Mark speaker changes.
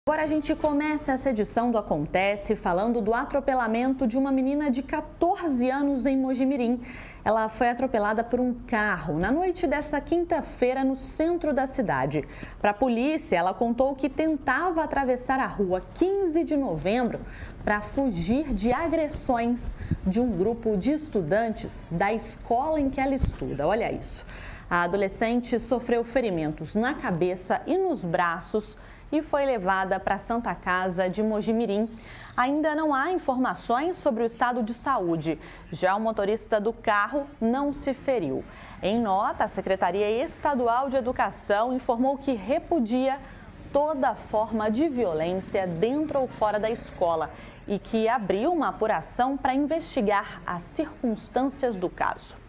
Speaker 1: Agora a gente começa essa edição do Acontece falando do atropelamento de uma menina de 14 anos em Mojimirim. Ela foi atropelada por um carro na noite dessa quinta-feira no centro da cidade. Para a polícia, ela contou que tentava atravessar a rua 15 de novembro para fugir de agressões de um grupo de estudantes da escola em que ela estuda. Olha isso. A adolescente sofreu ferimentos na cabeça e nos braços e foi levada para a Santa Casa de Mojimirim. Ainda não há informações sobre o estado de saúde. Já o motorista do carro não se feriu. Em nota, a Secretaria Estadual de Educação informou que repudia toda forma de violência dentro ou fora da escola e que abriu uma apuração para investigar as circunstâncias do caso.